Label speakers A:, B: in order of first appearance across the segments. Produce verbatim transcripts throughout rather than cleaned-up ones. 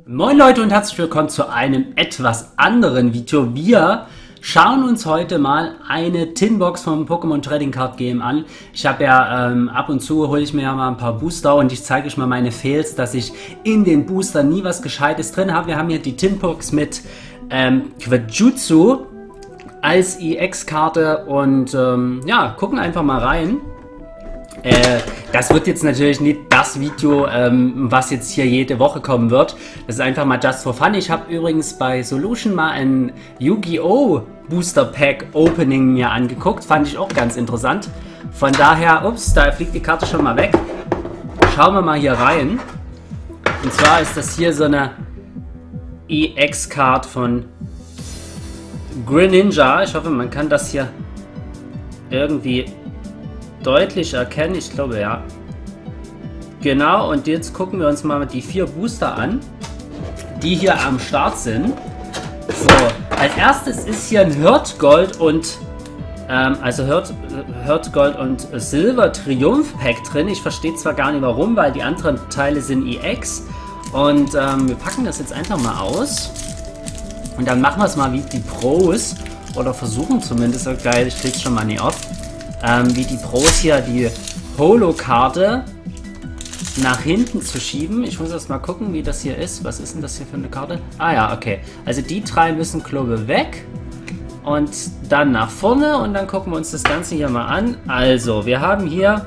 A: Moin Leute und herzlich willkommen zu einem etwas anderen Video. Wir schauen uns heute mal eine Tinbox vom Pokémon Trading Card Game an. Ich habe ja ähm, ab und zu hole ich mir ja mal ein paar Booster und ich zeige euch mal meine Fails, dass ich in den Booster nie was Gescheites drin habe. Wir haben hier die Tinbox mit ähm, Quajutsu als E X-Karte und ähm, ja, gucken einfach mal rein. Äh, das wird jetzt natürlich nicht das Video, ähm, was jetzt hier jede Woche kommen wird. Das ist einfach mal just for fun. Ich habe übrigens bei Solution mal ein Yu-Gi-Oh! Booster Pack Opening mir angeguckt. Fand ich auch ganz interessant. Von daher, ups, da fliegt die Karte schon mal weg. Schauen wir mal hier rein. Und zwar ist das hier so eine E X-Card von Greninja. Ich hoffe, man kann das hier irgendwie deutlich erkennen, ich glaube ja. Genau, und jetzt gucken wir uns mal die vier Booster an, die hier am Start sind. So, als erstes ist hier ein Hurt Gold und ähm, also Hurt, Hurt Gold und Silver Triumph Pack drin. Ich verstehe zwar gar nicht warum, weil die anderen Teile sind E X. Und ähm, wir packen das jetzt einfach mal aus. Und dann machen wir es mal wie die Pros. Oder versuchen zumindest, so geil, ich krieg's schon mal nicht auf. Ähm, wie die Pros hier die Holo-Karte nach hinten zu schieben. Ich muss erst mal gucken, wie das hier ist. Was ist denn das hier für eine Karte? Ah ja, okay. Also die drei müssen, glaube ich, weg. Und dann nach vorne und dann gucken wir uns das Ganze hier mal an. Also, wir haben hier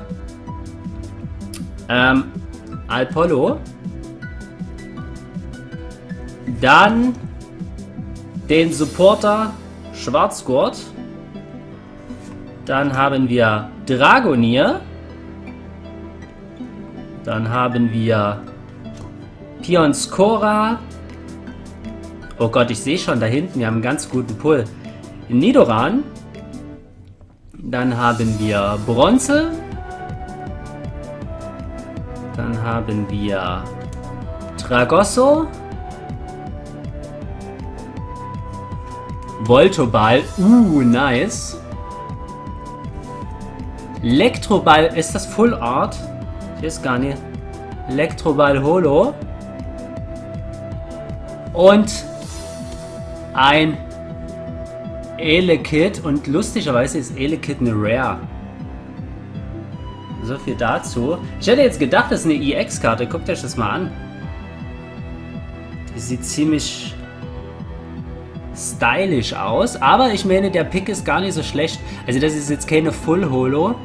A: ähm, Apollo. Dann den Supporter Schwarzgurt. Dann haben wir Dragonier. Dann haben wir Pionskora. Oh Gott, ich sehe schon da hinten, wir haben einen ganz guten Pull. Nidoran. Dann haben wir Bronze. Dann haben wir Tragosso. Voltoball. Uh, nice. Elektroball, ist das Full Art? Ich weiß gar nicht. Elektroball Holo. Und ein Elekid. Und lustigerweise ist Elekid eine Rare. So viel dazu. Ich hätte jetzt gedacht, das ist eine E X-Karte. Guckt euch das mal an. Die sieht ziemlich stylisch aus. Aber ich meine, der Pick ist gar nicht so schlecht. Also das ist jetzt keine Full Holo.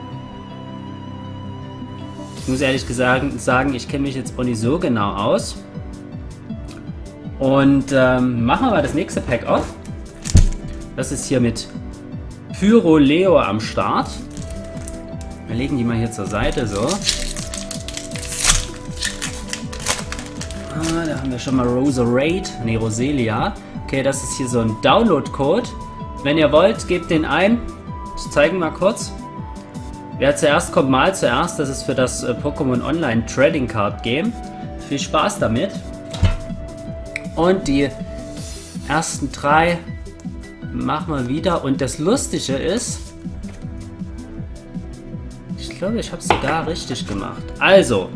A: Ich muss ehrlich gesagt sagen, ich kenne mich jetzt auch nicht so genau aus. Und ähm, machen wir mal das nächste Pack auf. Das ist hier mit Pyro Leo am Start. Wir legen die mal hier zur Seite, so. Ah, da haben wir schon mal Roserade, ne, Roselia. Okay, das ist hier so ein Download-Code. Wenn ihr wollt, gebt den ein. Ich zeige mal kurz. Wer zuerst kommt, mal zuerst. Das ist für das äh, Pokémon Online Trading Card Game. Viel Spaß damit. Und die ersten drei machen wir wieder. Und das Lustige ist, ich glaube, ich habe es sogar richtig gemacht. Also,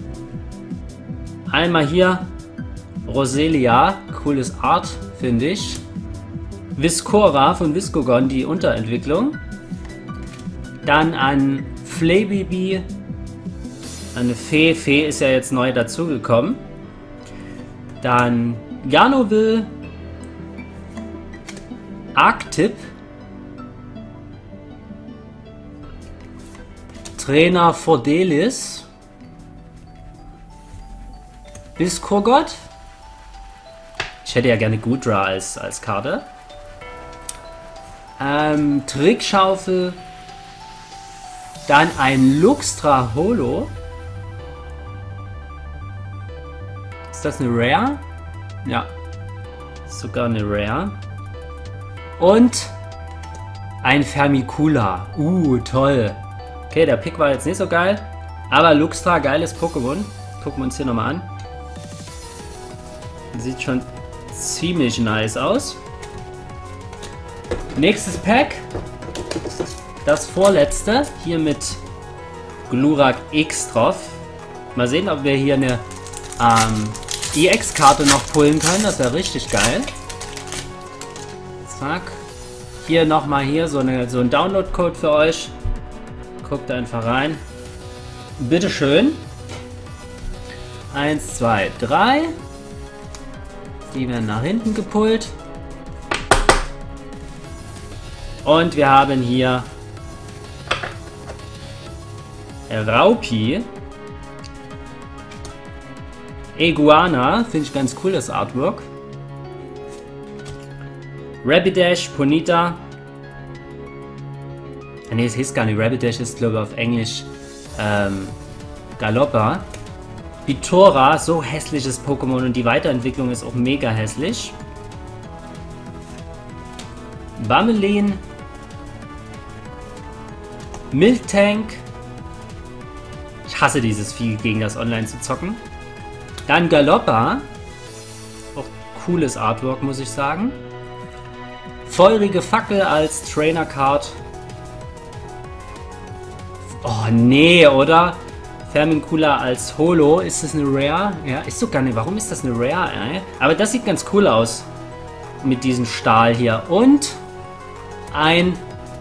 A: einmal hier Roselia. Cooles Art, finde ich. Viscora von Viscogon, die Unterentwicklung. Dann ein Flabibi, eine Fee. Fee ist ja jetzt neu dazugekommen. Dann Ganovil, Arctip, Trainer Fordelis, Biskorgot. Ich hätte ja gerne Gudra als, als Karte. Ähm, Trickschaufel. Dann ein Luxtra Holo. Ist das eine Rare? Ja. Sogar eine Rare. Und ein Fermicula. Uh, toll. Okay, der Pick war jetzt nicht so geil. Aber Luxtra, geiles Pokémon. Gucken wir uns hier nochmal an. Sieht schon ziemlich nice aus. Nächstes Pack. Das vorletzte, hier mit Glurak X drauf. Mal sehen, ob wir hier eine ähm, E X-Karte noch pullen können. Das wäre richtig geil. Zack. Hier nochmal hier so, eine, so ein Download-Code für euch. Guckt einfach rein. Bitteschön. Eins, zwei, drei. Die werden nach hinten gepullt. Und wir haben hier Raupi. Iguana. Finde ich ganz cool, das Artwork. Rapidash, Ponyta. Ne, es heißt gar nicht Rapidash, ist glaube ich auf Englisch ähm, Galoppa. Bitora, so hässliches Pokémon und die Weiterentwicklung ist auch mega hässlich. Bamelin. Miltank. Ich hasse dieses Vieh, gegen das online zu zocken. Dann Galoppa. Auch cooles Artwork, muss ich sagen. Feurige Fackel als Trainer Card. Oh nee, oder? Fermincula als Holo. Ist das eine Rare? Ja, ist sogar nicht. Warum ist das eine Rare? Ey? Aber das sieht ganz cool aus. Mit diesem Stahl hier. Und ein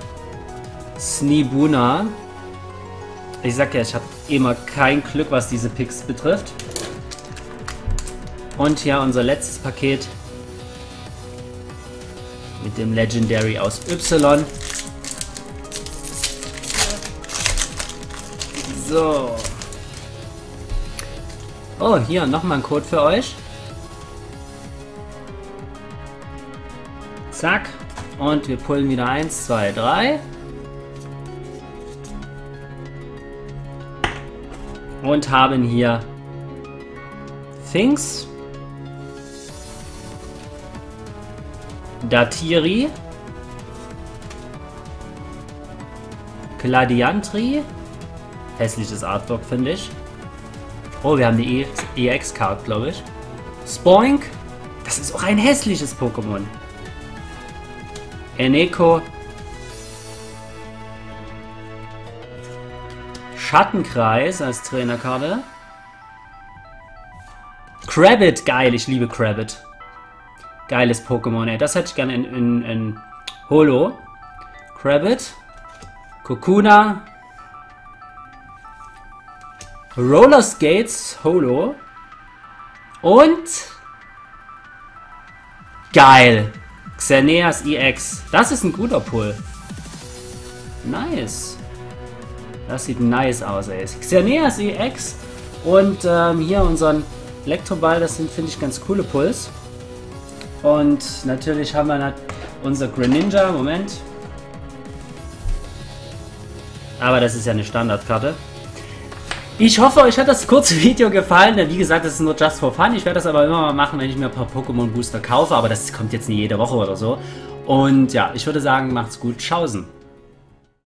A: Snibuna. Ich sag ja, ich habe immer kein Glück, was diese Picks betrifft. Und hier unser letztes Paket. Mit dem Legendary aus Y. So. Oh, hier nochmal ein Code für euch. Zack. Und wir pullen wieder eins, zwei, drei. Und haben hier Finks. Datiri. Gladiantri. Hässliches Artwork, finde ich. Oh, wir haben die E X-Card, glaube ich. Spoink. Das ist auch ein hässliches Pokémon. Eneko. Schattenkreis als Trainerkarte. Crabbit, geil, ich liebe Crabbit. Geiles Pokémon, ey. Das hätte ich gerne in, in, in Holo. Crabbit. Kokuna. Roller Skates Holo. Und geil. Xerneas E X. Das ist ein guter Pull. Nice. Das sieht nice aus, ey. Xerneas E X. Und ähm, hier unseren Elektroball. Das sind, finde ich, ganz coole Pulls. Und natürlich haben wir unser Greninja. Moment. Aber das ist ja eine Standardkarte. Ich hoffe, euch hat das kurze Video gefallen, denn wie gesagt, das ist nur just for fun. Ich werde das aber immer mal machen, wenn ich mir ein paar Pokémon Booster kaufe, aber das kommt jetzt nicht jede Woche oder so. Und ja, ich würde sagen, macht's gut, tschaußen.